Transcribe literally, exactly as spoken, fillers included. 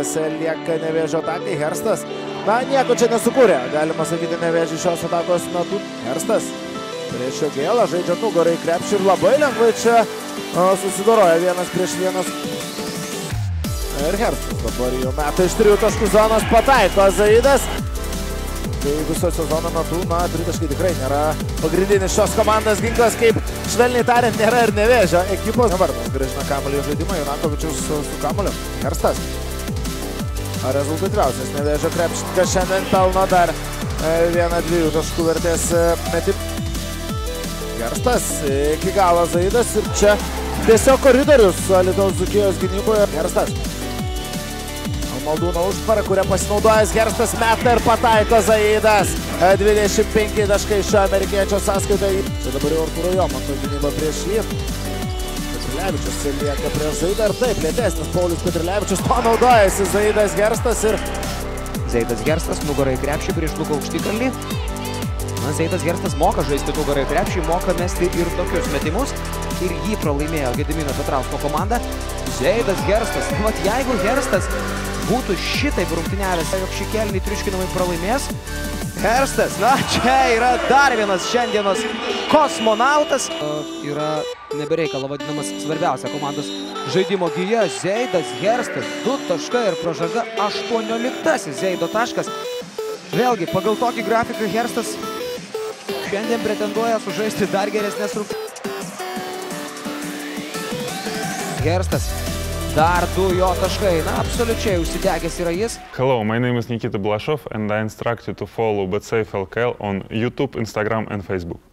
Zaidas lieka Nevėžio atakai. Herstas, na, nieko čia nesukūrė. Galima sakyti, Nevėžį šios atakos metu. Herstas prieš Jogėlą žaidžia nugarai krepšį ir labai lengvai čia susidoroja vienas prieš vienas. Ir Herstas dabar jau meta iš trijų taškų zonos, pataiko Zaidas. Tai viso sezono metu, na, tritaškai tikrai nėra pagrindinis šios komandos ginklas, kaip švelniai tariant, nėra ir Nevėžio ekipos. Varnas grąžina kamuolį žaidimą, Janakovičius su, su kamuoliu. Herstas. Rezultatyviausias Nevėžio krepšininkas šiandien pelno dar vieną dviejų taškų vertės metimą. Herstas iki galo Zaidas ir čia tiesiog koridorius Alytaus Dzūkijos gynyboje. Herstas. Maldūno užtvara, kurią pasinaudojęs Herstas meta ir pataiko Zaidas. dvidešimt penki taškai šio amerikiečio sąskaitoje. Čia dabar jau Artūro Jomanto gynyba prieš jį. Petrilevičius lieka prieš Zaidą ir taip, lėtesnis Paulius Petrilevičius to naudojasi. Zaidas Herstas ir... Zaidas Herstas nugarai krepšį prieš Luką Aukštikalnį. Na, Zaidas Herstas moka žaisti nugarai krepšį, moka mesti ir tokius metimus. Ir jį pralaimėjo Gedimino Petrausko komanda. Zaidas Herstas. Vat jeigu Herstas būtų šitaip rungtyniavęs, jog šį kėlinį triuškinamai pralaimės. Herstas, na, čia yra dar vienas šiandienos kosmonautas. Yra nebereikalo vadinamas svarbiausia komandos žaidimo gija. Zaidas Herstas, du taškai ir pražanga aštuonioliktasis Zaido taškas. Vėlgi, pagal tokį grafiką Herstas šiandien pretenduoja sužaisti dar geresnės rungtynes. Herstas. Dar du jo taškai, na, absoliučiai užsidegęs yra jis. Hello, my name is Nikita Blasov and I instruct you to follow BetSafe L K L on YouTube, Instagram and Facebook.